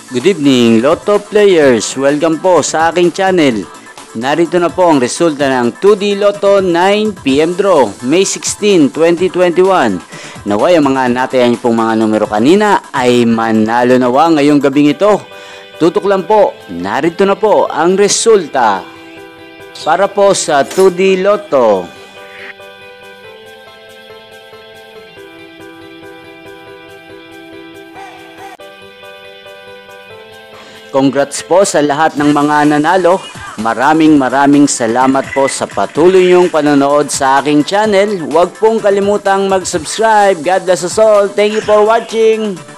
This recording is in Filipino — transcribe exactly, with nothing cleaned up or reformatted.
Good evening, Lotto players! Welcome po sa aking channel. Narito na po ang resulta ng two D Lotto nine P M draw, May sixteen, twenty twenty-one. Naway ang mga natayan pong mga numero kanina ay manalo nawa ngayong gabing ito. Tutok lang po, narito na po ang resulta para po sa two D Lotto. Congrats po sa lahat ng mga nanalo. Maraming maraming salamat po sa patuloy niyong panonood sa aking channel. Huwag pong kalimutang mag-subscribe. God bless us all. Thank you for watching.